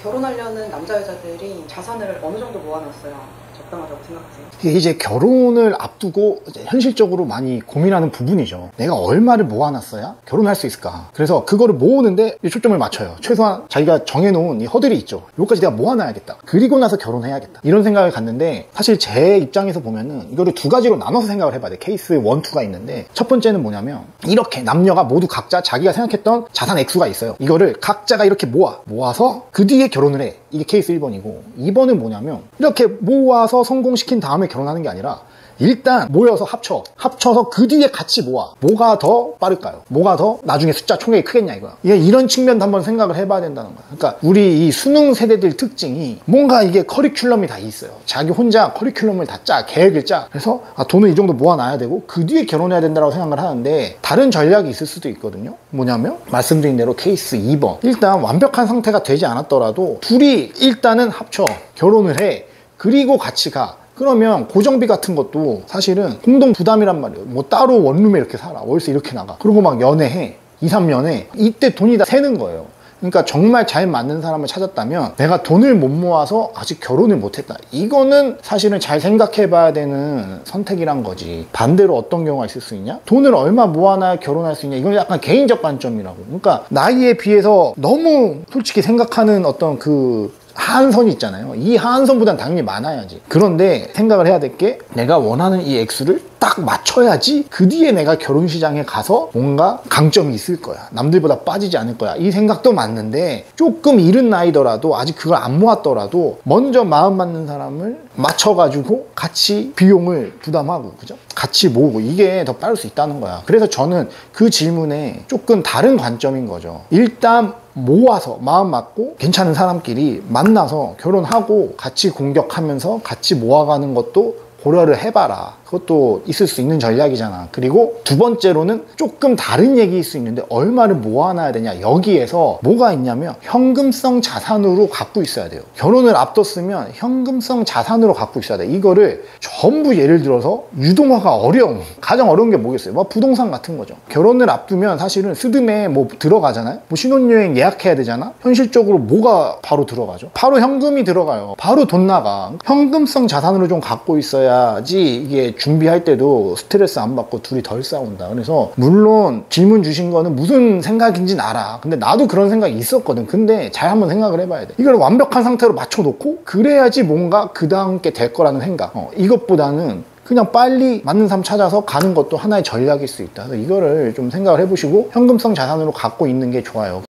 결혼하려는 남자 여자들이 자산을 어느 정도 모아놨어야 적당하다고 생각하세요? 이게 이제 결혼을 앞두고 이제 현실적으로 많이 고민하는 부분이죠. 내가 얼마를 모아놨어야 결혼할 수 있을까? 그래서 그거를 모으는데 초점을 맞춰요. 최소한 자기가 정해놓은 이 허들이 있죠. 요거까지 내가 모아놔야겠다. 그리고 나서 결혼해야겠다. 이런 생각을 갖는데, 사실 제 입장에서 보면은 이거를 두 가지로 나눠서 생각을 해봐야 돼. 케이스 1, 2가 있는데, 첫 번째는 뭐냐면 이렇게 남녀가 모두 각자 자기가 생각했던 자산 액수가 있어요. 이거를 각자가 이렇게 모아서 그 뒤에 결혼을 해. 이게 케이스 1번이고, 2번은 뭐냐면 이렇게 모아서 성공시킨 다음에 결혼하는 게 아니라 일단 모여서 합쳐서 그 뒤에 같이 모아. 뭐가 더 빠를까요? 뭐가 더 나중에 숫자 총액이 크겠냐 이거야. 이게 이런 측면도 한번 생각을 해봐야 된다는 거야. 그러니까 우리 이 수능 세대들 특징이 뭔가 이게 커리큘럼이 다 있어요. 자기 혼자 커리큘럼을 다 짜, 계획을 짜. 그래서 돈을 이 정도 모아놔야 되고 그 뒤에 결혼해야 된다고 생각을 하는데, 다른 전략이 있을 수도 있거든요. 뭐냐면 말씀드린 대로 케이스 2번. 일단 완벽한 상태가 되지 않았더라도 둘이 일단은 합쳐 결혼을 해. 그리고 같이 가. 그러면 고정비 같은 것도 사실은 공동 부담이란 말이에요. 뭐 따로 원룸에 이렇게 살아. 월세 이렇게 나가. 그리고 막 연애해. 2, 3년에. 이때 돈이 다 새는 거예요. 그러니까 정말 잘 맞는 사람을 찾았다면, 내가 돈을 못 모아서 아직 결혼을 못했다. 이거는 사실은 잘 생각해 봐야 되는 선택이란 거지. 반대로 어떤 경우가 있을 수 있냐? 돈을 얼마 모아놔야 결혼할 수 있냐? 이건 약간 개인적 관점이라고. 그러니까 나이에 비해서 너무 솔직히 생각하는 어떤 그 하한선이 있잖아요. 이 하한선보단 당연히 많아야지. 그런데 생각을 해야 될 게, 내가 원하는 이 액수를 딱 맞춰야지 그 뒤에 내가 결혼 시장에 가서 뭔가 강점이 있을 거야. 남들보다 빠지지 않을 거야. 이 생각도 맞는데, 조금 이른 나이더라도 아직 그걸 안 모았더라도 먼저 마음 맞는 사람을 맞춰가지고 같이 비용을 부담하고, 그죠? 같이 모으고, 이게 더 빠를 수 있다는 거야. 그래서 저는 그 질문에 조금 다른 관점인 거죠. 일단 모아서 마음 맞고 괜찮은 사람끼리 만나서 결혼하고 같이 공격하면서 같이 모아가는 것도 고려를 해봐라. 그것도 있을 수 있는 전략이잖아. 그리고 두 번째로는 조금 다른 얘기일 수 있는데, 얼마를 모아놔야 되냐. 여기에서 뭐가 있냐면 현금성 자산으로 갖고 있어야 돼요. 결혼을 앞뒀으면 현금성 자산으로 갖고 있어야 돼. 이거를 전부 예를 들어서 유동화가 가장 어려운 게 뭐겠어요? 뭐 부동산 같은 거죠. 결혼을 앞두면 사실은 스드메 뭐 들어가잖아요. 뭐 신혼여행 예약해야 되잖아. 현실적으로 뭐가 바로 들어가죠? 바로 현금이 들어가요. 바로 돈 나가. 현금성 자산으로 좀 갖고 있어야지 이게 준비할 때도 스트레스 안 받고 둘이 덜 싸운다. 그래서 물론 질문 주신 거는 무슨 생각인지는 알아. 근데 나도 그런 생각이 있었거든. 근데 잘 한번 생각을 해봐야 돼. 이걸 완벽한 상태로 맞춰놓고 그래야지 뭔가 그 다음 게 될 거라는 생각. 이것보다는 그냥 빨리 맞는 사람 찾아서 가는 것도 하나의 전략일 수 있다. 그래서 이거를 좀 생각을 해보시고 현금성 자산으로 갖고 있는 게 좋아요.